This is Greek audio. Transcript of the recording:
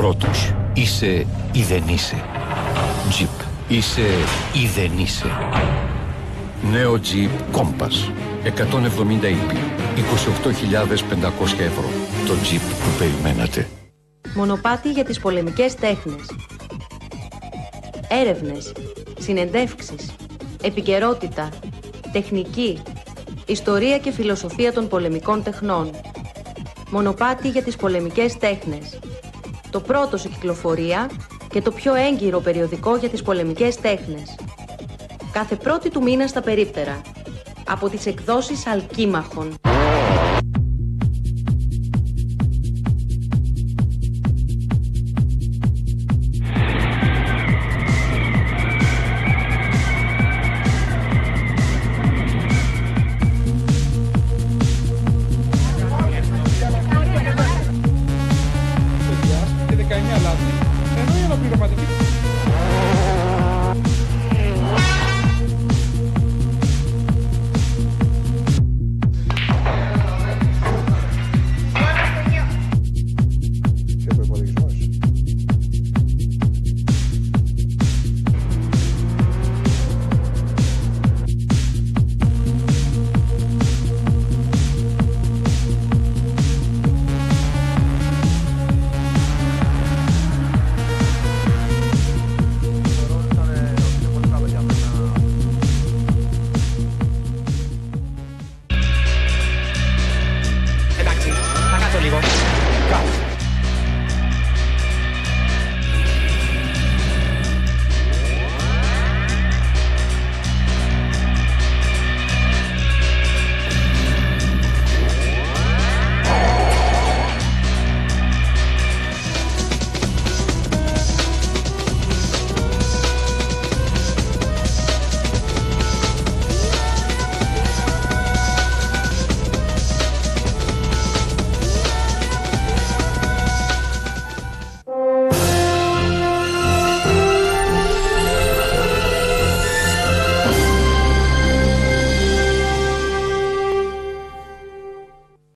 πρώτος. Είσαι ή δεν είσαι. Jeep. Είσαι ή δεν είσαι. Νέο Jeep Compass. 170 ύπη. 28.500 ευρώ. Το Jeep που περιμένατε. Μονοπάτι για τις πολεμικές τέχνες. Έρευνες, συνεντεύξεις, επικαιρότητα, τεχνική, ιστορία και φιλοσοφία των πολεμικών τεχνών. Μονοπάτι για τις πολεμικές τέχνες. Το πρώτο σε κυκλοφορία και το πιο έγκυρο περιοδικό για τις πολεμικές τέχνες. Κάθε πρώτη του μήνα στα περίπτερα. Από τις εκδόσεις Αλκίμαχων.